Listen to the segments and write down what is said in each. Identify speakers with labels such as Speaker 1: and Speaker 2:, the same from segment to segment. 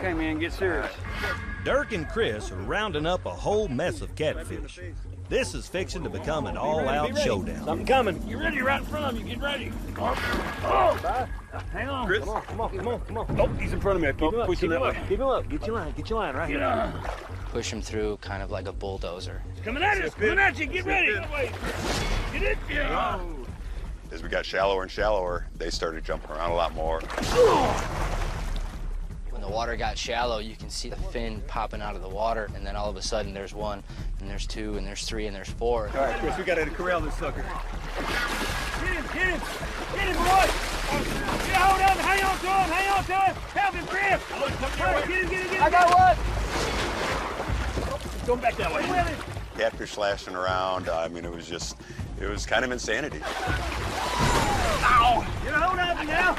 Speaker 1: Okay, man, get serious.
Speaker 2: Dirk and Chris are rounding up a whole mess of catfish. This is fixing to become an all-out showdown.
Speaker 1: Something coming. Get ready right in front of you. Get ready. Oh. Hang on.
Speaker 3: Chris.
Speaker 1: Come on.
Speaker 3: Oh, he's in front of me. I keep pushing that way.
Speaker 1: Keep him up. Get your line right here.
Speaker 4: Push him through kind of like a bulldozer.
Speaker 1: Coming at us. Coming at you. Get ready. Get it. Yeah.
Speaker 3: As we got shallower and shallower, they started jumping around a lot more.
Speaker 4: When the water got shallow, you can see the fin popping out of the water, and then all of a sudden there's one, and there's two, and there's three, and there's four.
Speaker 3: All right, Chris, we got to corral this sucker.
Speaker 1: Get him, boy. Get hold of him. Hang on to him. Help him, Chris. Get him. I got one.
Speaker 3: Going back that way. Catfish slashing around. I mean, it was kind of insanity.
Speaker 1: Ow! Get a hold of him now.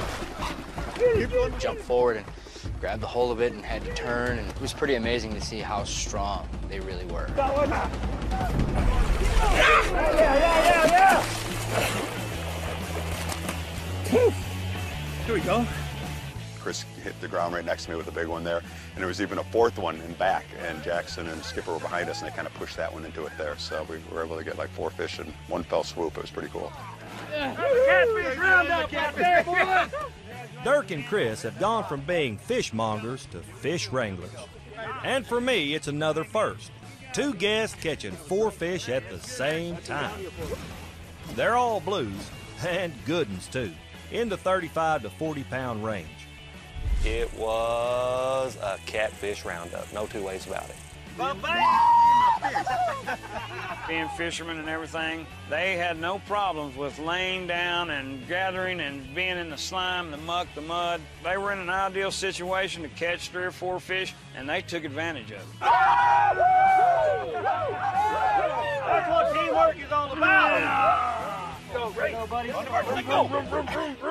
Speaker 4: Jumped forward and grabbed the hold of it and had to turn, and it was pretty amazing to see how strong they really were.
Speaker 1: Yeah.
Speaker 3: Here we go. Chris hit the ground right next to me with a big one there, and there was even a fourth one in back, and Jackson and Skipper were behind us, and they kind of pushed that one into it there. So we were able to get like 4 fish in one fell swoop. It was pretty cool.
Speaker 1: Catfish roundup out there, boys.
Speaker 2: Dirk and Chris have gone from being fishmongers to fish wranglers. And for me, it's another first. 2 guests catching 4 fish at the same time. They're all blues, and good ones too, in the 35 to 40 pound range.
Speaker 5: It was a catfish roundup, no two ways about it.
Speaker 1: Being fishermen and everything, they had no problems with laying down and gathering and being in the slime, the muck, the mud. They were in an ideal situation to catch 3 or 4 fish, and they took advantage of it. That's what teamwork is all about. Go, buddy. Go.